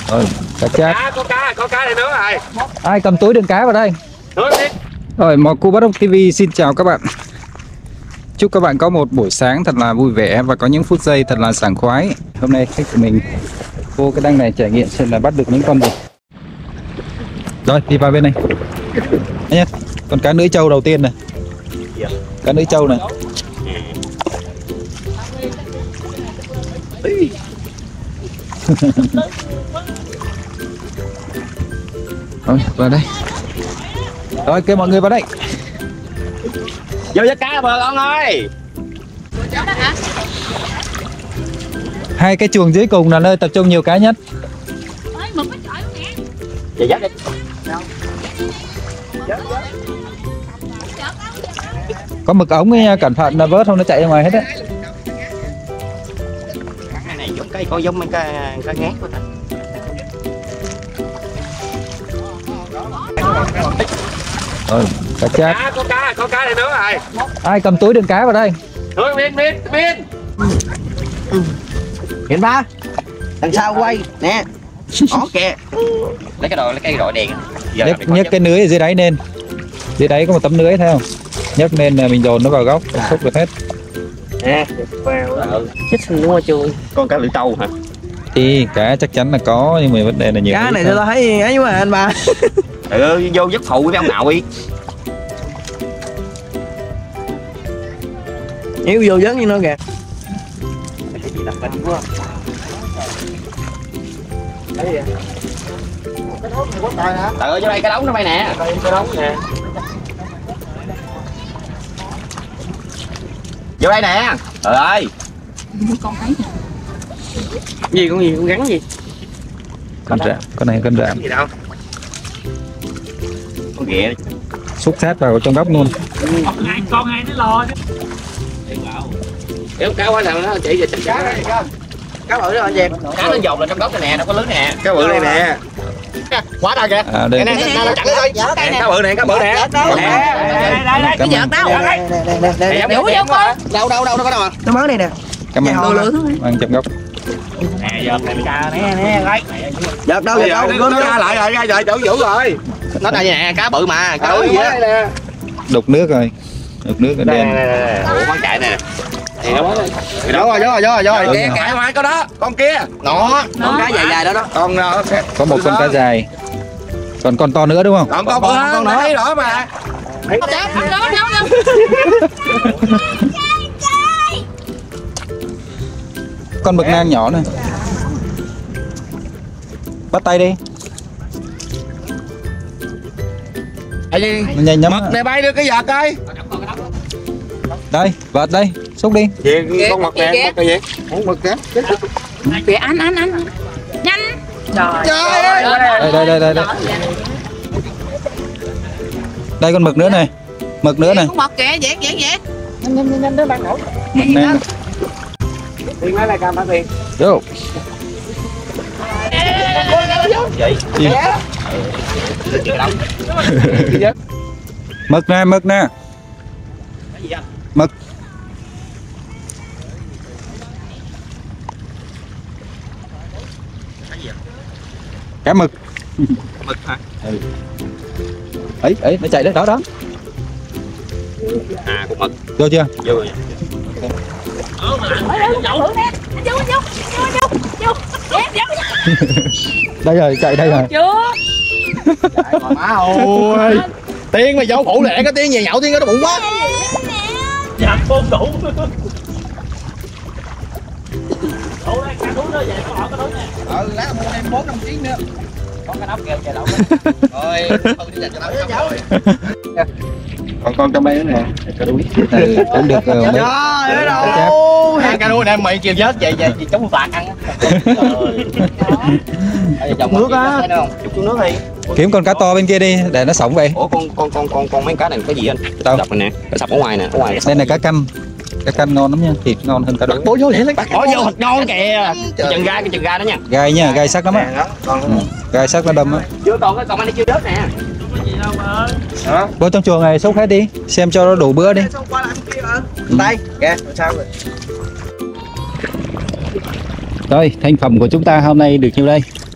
Rồi, cá chép. Có cá này nữa rồi. Ai cầm túi đựng cá vào đây? Rồi, Moku Bắt Ốc TV xin chào các bạn. Chúc các bạn có một buổi sáng thật là vui vẻ và có những phút giây thật là sảng khoái. Hôm nay khách của mình vô cái đăng này trải nghiệm xem là bắt được những con gì. Rồi, đi vào bên này. Đây nhé, con cá lưỡi trâu đầu tiên này. Cá lưỡi trâu này. Rồi, vào đây. Rồi, kêu mọi người vào đây. Vô với cá bờ con ơi. Hai cái chuồng dưới cùng là nơi tập trung nhiều cá nhất. Vậy dắt đi. Có mực ống ấy, cẩn thận là vớt không nó chạy ra ngoài hết đấy. Cái này giống cây, có giống mấy cái ngát của ta. Rồi, cá chép. Có cá này nữa rồi. Ai cầm túi đựng cá vào đây? Thôi Miên. Hiện ba. Đằng sau quay nè. Ó kìa. Lấy cái đội đèn. Nhấc cái lưới ở dưới đáy lên. Dưới đáy có một tấm lưới thấy không? Nhấc lên là mình dồn nó vào góc, xúc được hết. Nè, chết xinh đúng không chui. Con cá lưỡi trâu hả? Thì cá chắc chắn là có, nhưng mà vấn đề là nhiều. Cá này tôi thấy ấy mà anh ba. Vô giấc phụ với ông nào đi. Nếu vô giấc như nó kìa. Cái gì làm bệnh quá. Đấy vậy. Cái đống này có tài hả? Vô đây cái đống nó bay nè. Cái đống nè. Vô đây nè. Trời ơi. Con thấy Gì con gắn gì? Con rạm, con này con rạm. Gì đâu. Con ghẹ. Xúc sát vào trong góc luôn. con ai nó lo chứ. Kéo cá quá nào nó chạy về chặt cá này. Cá bự đó anh Dẹp. Cá nó dồn lên trong góc này nè, đâu có lưới nè. Cá bự đây nè. Quá trời kìa. À, đây. Nè, chặt thôi. Cá bự nè. Đây, cái vợt đâu. Đủ vô con. Đâu nó có đâu à? Nó mới này nè. Cảm ơn. Lửa thôi. Mang trong góc. Nè, vợt này cá nè, đây. Giật đâu Nó ra lại rồi, chỗ vũ rồi. Nó đây nè, cá bự mà, cá bự gì á. Đục nước rồi. Đục nước ở đen. Ủa con chạy nè. Thì đó. Rồi. Kìa, ngoài có đó, con kia. Nó, Con cá dài đó đó. con nó Có một con cá dài. Còn con to nữa đúng không? con nữa thấy rõ mà. Con mực nang nhỏ này. Bắt tay đi. Nhanh nhắm. Mực này bay được cái vợt coi. Đây, vợt đây, xúc đi. Con mực nè, mực gì? Con mực nè. Kìa anh. Nhanh. Trời ơi. Đây. Đây con mực nữa này. Mực nữa này. Con mực kìa, dẹp. Nhanh đó bạn nổi. Mực nang. Tiền lấy lại cam hả Tiền? Vô. Vậy. Mực nè. Mực. Cá mực. Mực hả? Ừ. Ấy, nó chạy đấy, đó. À, con mực. Vô chưa? Vô rồi. Đây rồi, chạy đây rồi. Chưa. Má ơi. Tiên mày vô phụ lẹ cái Tiên về nhậu Tiên nó bụng quá. Dạ con đủ. Đủ đây, cá đuối đó vậy, có hỏi cái đuối nè. Lát mua thêm 4-5 kg nữa. Có cái nắp kìa lẩu. Rồi, thôi đi dành cho nó rồi. Còn trong đây nữa nè, cá đuối. Cũng được mấy. Trời ơi. Hai cá đuối này mày kêu vớt vậy chống phạt ăn. Chục nước á. Chục nước đi. Kiếm con cá to bên kia đi để nó sống vậy. Ủa con mấy cá này cái gì anh? Đâu? Đập này nè, cái sập ở ngoài nè, ở ngoài. Đây là cá canh. Cá canh ngon lắm nha, thịt ngon hơn cá đuối. Bố vô liền, bỏ vô thịt ngon kìa. Cái chừng gai đó nha. Gai nha, gai sắc lắm á. Gai sắc nó đâm á. Chưa còn cái còn anh đi chưa đớt nè. Vô trong chuồng này xúc hết đi, xem cho nó đủ bữa đi. Tay, kìa, sao rồi? Rồi, thành phẩm của chúng ta hôm nay được nhiêu đây?